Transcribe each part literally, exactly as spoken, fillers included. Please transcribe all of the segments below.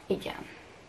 Igen.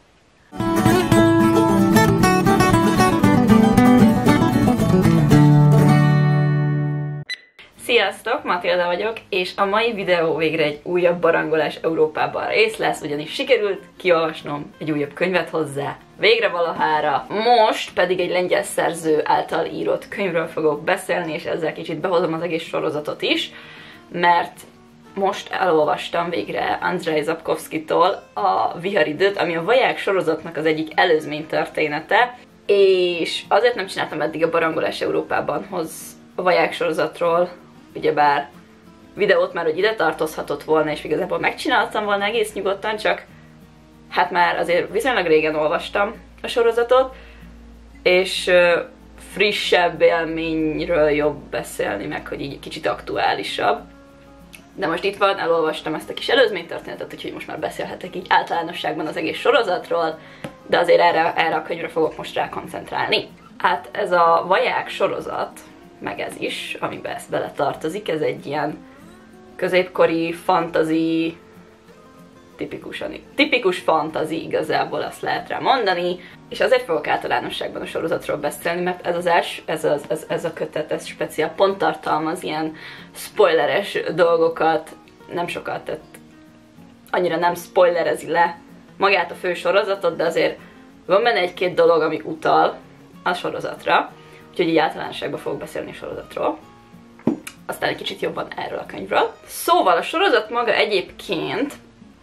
Sziasztok, Matilda vagyok, és a mai videó végre egy újabb barangolás Európában rész lesz, ugyanis sikerült kiolvasnom egy újabb könyvet hozzá, végre valahára. Most pedig egy lengyel szerző által írott könyvről fogok beszélni, és ezzel kicsit behozom az egész sorozatot is, mert most elolvastam végre Andrzej Sapkowskitól a Viharidőt, ami a Vaják sorozatnak az egyik előzmény története, és azért nem csináltam eddig a barangolás Európában hoz a Vaják sorozatról, ugyebár videót már, hogy ide tartozhatott volna, és igazából megcsináltam volna egész nyugodtan, csak hát már azért viszonylag régen olvastam a sorozatot, és uh, frissebb élményről jobb beszélni, meg hogy így kicsit aktuálisabb. De most itt van, elolvastam ezt a kis előzménytörténetet, úgyhogy most már beszélhetek így általánosságban az egész sorozatról, de azért erre, erre a könyvre fogok most rá koncentrálni. Hát ez a Vaják sorozat, meg ez is, amiben ez bele tartozik, ez egy ilyen középkori fantasy, tipikusan, tipikus fantasy igazából, azt lehet rá mondani, és azért fogok általánosságban a sorozatról beszélni, mert ez az els, ez, az, ez, ez a kötet, ez speciál pont tartalmaz ilyen spoileres dolgokat, nem sokat, tehát annyira nem spoilerezi le magát a fő sorozatot, de azért van benne egy-két dolog, ami utal a sorozatra, úgyhogy így általánosságban fogok beszélni a sorozatról. Aztán egy kicsit jobban erről a könyvről. Szóval a sorozat maga egyébként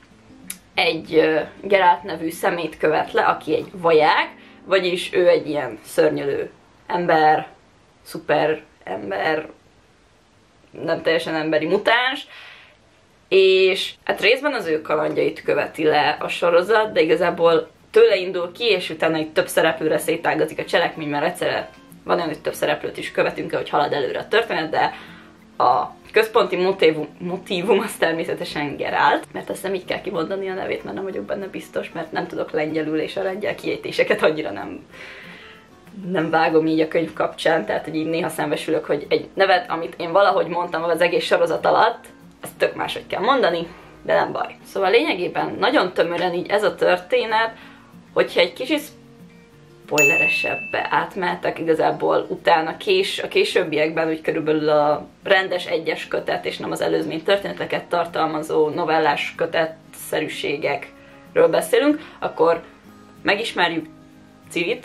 egy uh, Geralt nevű személyt követ le, aki egy vaják, vagyis ő egy ilyen szörnyölő ember, szuper ember, nem teljesen emberi mutáns, és hát részben az ő kalandjait követi le a sorozat, de igazából tőle indul ki, és utána itt több szereplőre szétágazik a cselekmény, mert egyszerre van olyan, hogy több szereplőt is követünk, hogy halad előre a történet, de a központi motívum, motívum az természetesen Geralt, mert azt nem így kell kimondani a nevét, mert nem vagyok benne biztos, mert nem tudok lengyelül, és a lengyel kiejtéseket annyira nem, nem vágom így a könyv kapcsán, tehát hogy így néha szembesülök, hogy egy nevet, amit én valahogy mondtam az egész sorozat alatt, azt tök máshogy kell mondani, de nem baj. Szóval lényegében nagyon tömören így ez a történet, hogyha egy kicsit spoileresebbe átmehetek, igazából utána kés, a későbbiekben úgy körülbelül a rendes egyes kötet, és nem az előzmény történeteket tartalmazó novellás kötetszerűségekről beszélünk, akkor megismerjük Cirit,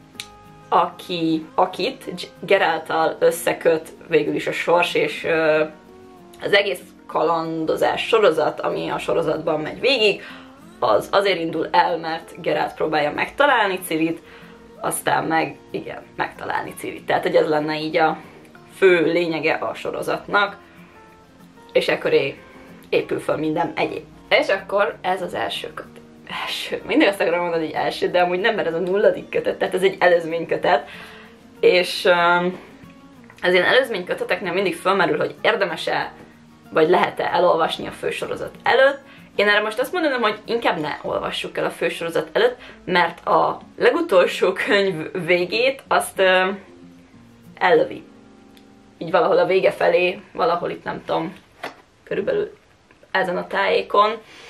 aki, akit Geralttal összeköt végül is a sors, és uh, az egész kalandozás sorozat, ami a sorozatban megy végig, az azért indul el, mert Geralt próbálja megtalálni Cirit, aztán meg, igen, megtalálni Cirit. Tehát, hogy ez lenne így a fő lényege a sorozatnak, és ekkor épül fel minden egyéb. És akkor ez az első kötet. Első. Mindig azt akarom mondani, hogy első, de amúgy nem, mert ez a nulladik kötet, tehát ez egy előzménykötet. És um, az ilyen előzményköteteknél mindig felmerül, hogy érdemes-e, vagy lehet-e elolvasni a fősorozat előtt. Én erre most azt mondanom, hogy inkább ne olvassuk el a fősorozat előtt, mert a legutolsó könyv végét azt ö, ellövi. Így valahol a vége felé, valahol itt nem tudom, körülbelül ezen a tájékon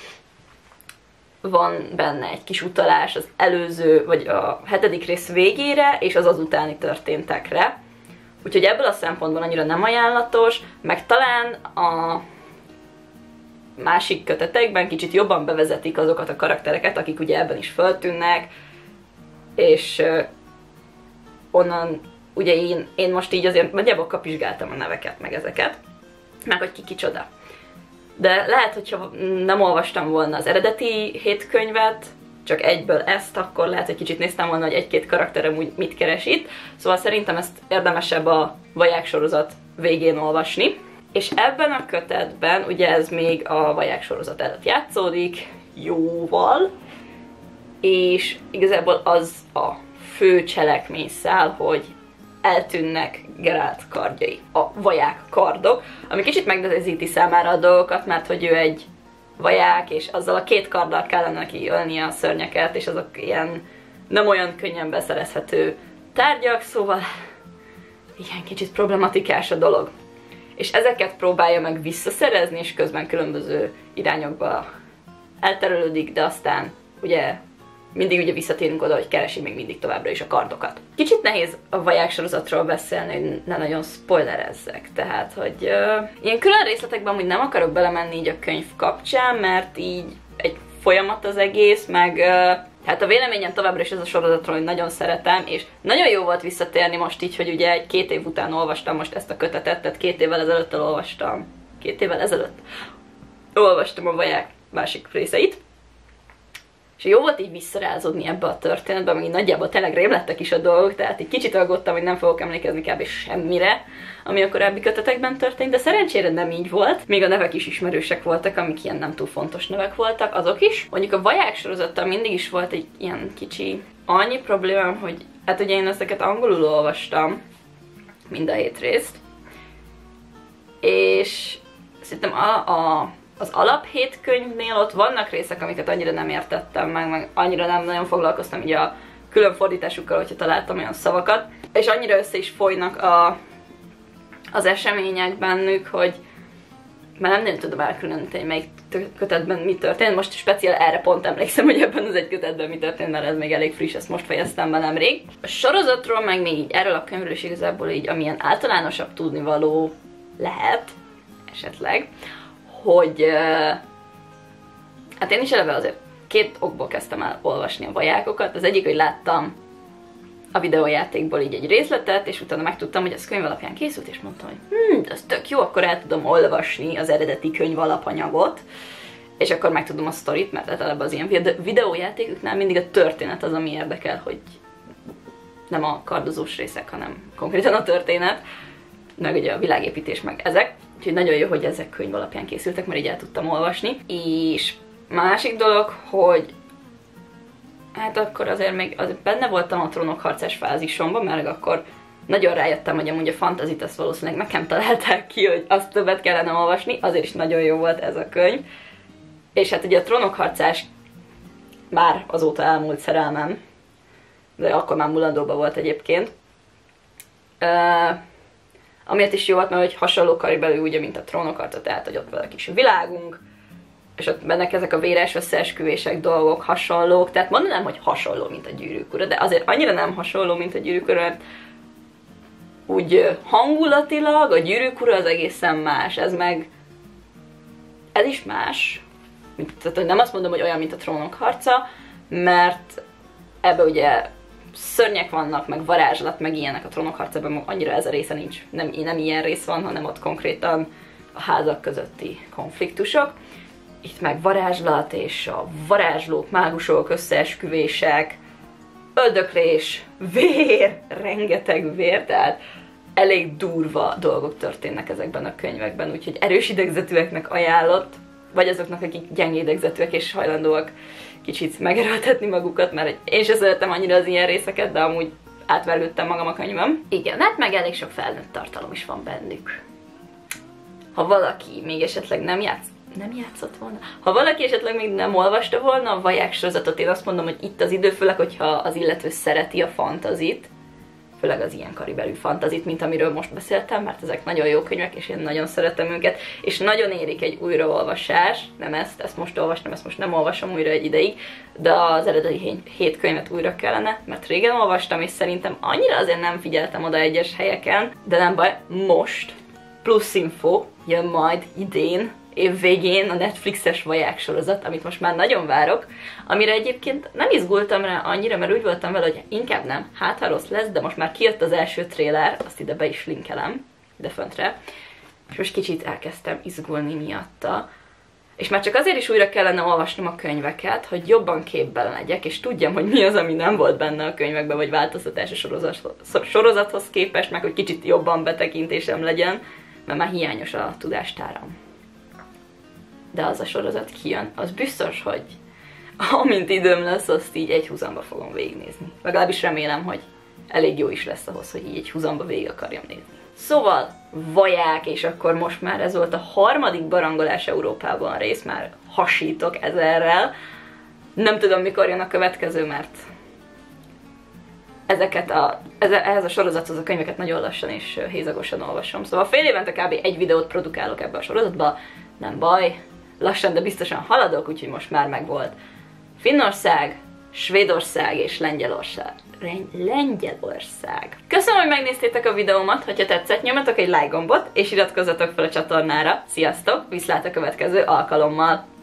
van benne egy kis utalás az előző, vagy a hetedik rész végére, és az azutáni történtekre. Úgyhogy ebből a szempontból annyira nem ajánlatos, meg talán a másik kötetekben kicsit jobban bevezetik azokat a karaktereket, akik ugye ebben is föltűnnek, és uh, onnan ugye én, én most így azért nagyjából kapizsgáltam a neveket, meg ezeket, meg hogy ki kicsoda. De lehet, hogyha nem olvastam volna az eredeti hét könyvet, csak egyből ezt, akkor lehet, hogy kicsit néztem volna, hogy egy-két karakterem úgy mit keres itt, szóval szerintem ezt érdemesebb a Vaják sorozat végén olvasni. És ebben a kötetben, ugye ez még a Vaják sorozat előtt játszódik, jóval, és igazából az a fő cselekményszál, hogy eltűnnek Geralt kardjai, a vaják kardok, ami kicsit megnehezíti számára a dolgokat, mert hogy ő egy vaják, és azzal a két karddal kellene neki ölnie a szörnyeket, és azok ilyen nem olyan könnyen beszerezhető tárgyak, szóval ilyen kicsit problematikás a dolog. És ezeket próbálja meg visszaszerezni, és közben különböző irányokba elterelődik, de aztán ugye mindig ugye visszatérünk oda, hogy keresi még mindig továbbra is a kardokat. Kicsit nehéz a vaják sorozatról beszélni, hogy ne nagyon spoilerezzek, tehát, hogy uh, ilyen külön részletekben úgy nem akarok belemenni így a könyv kapcsán, mert így egy folyamat az egész, meg uh, hát a véleményem továbbra is ez a sorozatról, hogy nagyon szeretem, és nagyon jó volt visszatérni most így, hogy ugye egy két év után olvastam most ezt a kötetet, tehát két évvel ezelőtt olvastam, két évvel ezelőtt olvastam a vaják másik részeit, és jó volt így visszarázódni ebbe a történetbe, meg így nagyjából tényleg rémlettek is a dolgok, tehát egy kicsit aggódtam, hogy nem fogok emlékezni kb. Semmire, ami a korábbi kötetekben történt, de szerencsére nem így volt. Még a nevek is ismerősek voltak, amik ilyen nem túl fontos nevek voltak, azok is. Mondjuk a vaják sorozattal mindig is volt egy ilyen kicsi annyi problémám, hogy hát ugye én ezeket angolul olvastam, mind a hét részt, és szerintem a, a az alap hét könyvnél ott vannak részek, amiket annyira nem értettem meg, meg annyira nem nagyon foglalkoztam így a külön fordításukkal, hogyha találtam olyan szavakat, és annyira össze is folynak a, az események bennük, hogy már nem nagyon tudom elkülöníteni, hogy melyik kötetben mi történt. Most speciál erre pont emlékszem, hogy ebben az egy kötetben mi történt, mert ez még elég friss, ezt most fejeztem be nemrég. A sorozatról meg még így erről a könyvről is igazából így, amilyen általánosabb tudnivaló lehet, esetleg, hogy uh, hát én is eleve azért két okból kezdtem el olvasni a vajákokat. Az egyik, hogy láttam a videójátékból így egy részletet, és utána megtudtam, hogy ez könyv alapján készült, és mondtam, hogy hm, ez tök jó, akkor el tudom olvasni az eredeti könyv alapanyagot, és akkor megtudom a sztorit, mert általában az ilyen videójátékoknál mindig a történet az, ami érdekel, hogy nem a kardozós részek, hanem konkrétan a történet, meg ugye a világépítés, meg ezek. Úgyhogy nagyon jó, hogy ezek könyv alapján készültek, mert így el tudtam olvasni. És másik dolog, hogy hát akkor azért még azért benne voltam a Trónok harcás fázisomban, mert akkor nagyon rájöttem, hogy amúgy a fantazit azt valószínűleg nekem találták ki, hogy azt többet kellene olvasni, azért is nagyon jó volt ez a könyv. És hát ugye a Trónok harcás már azóta elmúlt szerelmem, de akkor már mulandóban volt egyébként. Uh, Amiért is jó volt, mert hogy hasonló karibelű, ugye, mint a Trónokharca, tehát, hogy ott van a kis világunk, és ott bennek ezek a véres összeesküvések, dolgok hasonlók, tehát mondanám, hogy hasonló, mint a Gyűrűk ura, de azért annyira nem hasonló, mint a Gyűrűk ura, mert úgy hangulatilag a Gyűrűk ura az egészen más, ez meg, ez is más, mint, tehát nem azt mondom, hogy olyan, mint a Trónokharca, mert ebbe ugye szörnyek vannak, meg varázslat, meg ilyenek a Trónokharcában, annyira ez a része nincs, nem, nem ilyen rész van, hanem ott konkrétan a házak közötti konfliktusok. Itt meg varázslat, és a varázslók, mágusok, összeesküvések, öldöklés, vér, rengeteg vér, tehát elég durva dolgok történnek ezekben a könyvekben, úgyhogy erős idegzetűeknek ajánlott, vagy azoknak, akik gyenge idegzetűek és hajlandóak kicsit megerőltetni magukat, mert én sem szeretem annyira az ilyen részeket, de amúgy átvergődtem magam a könyvem. Igen, hát meg elég sok felnőtt tartalom is van bennük. Ha valaki még esetleg nem játsz, nem játszott volna? Ha valaki esetleg még nem olvasta volna a vaják sorozatot, én azt mondom, hogy itt az idő, főleg, hogyha az illető szereti a fantazit, főleg az ilyen karibelű fantazit, mint amiről most beszéltem, mert ezek nagyon jó könyvek, és én nagyon szeretem őket, és nagyon érik egy újraolvasás, nem ezt, ezt most olvastam, ezt most nem olvasom újra egy ideig, de az eredeti hét könyvet újra kellene, mert régen olvastam, és szerintem annyira azért nem figyeltem oda egyes helyeken, de nem baj, most plusz info jön majd idén, év végén a Netflixes vaják sorozat, amit most már nagyon várok, amire egyébként nem izgultam rá annyira, mert úgy voltam vele, hogy inkább nem, hát ha rossz lesz, de most már kijött az első trailer, azt ide be is linkelem, ide föntre, és most kicsit elkezdtem izgulni miatta, és már csak azért is újra kellene olvasnom a könyveket, hogy jobban képben legyek, és tudjam, hogy mi az, ami nem volt benne a könyvekben, vagy változtatás a sorozathoz, sorozathoz képest, meg hogy kicsit jobban betekintésem legyen, mert már hiányos a tudástáram. De az a sorozat kijön, az biztos, hogy amint időm lesz, azt így egy húzamba fogom végignézni. Legalábbis remélem, hogy elég jó is lesz ahhoz, hogy így egy húzamba végig akarjam nézni. Szóval vaják, és akkor most már ez volt a harmadik barangolás Európában rész, már hasítok ezerrel. Nem tudom, mikor jön a következő, mert ezeket a, ehhez a sorozathoz a könyveket nagyon lassan és hézagosan olvasom. Szóval fél évente kb. Egy videót produkálok ebbe a sorozatba, nem baj, lassan, de biztosan haladok, úgyhogy most már megvolt Finnország, Svédország és Lengyelország. Lengyelország. Köszönöm, hogy megnéztétek a videómat, hogyha tetszett, nyomjatok egy like gombot, és iratkozzatok fel a csatornára. Sziasztok, viszlát a következő alkalommal!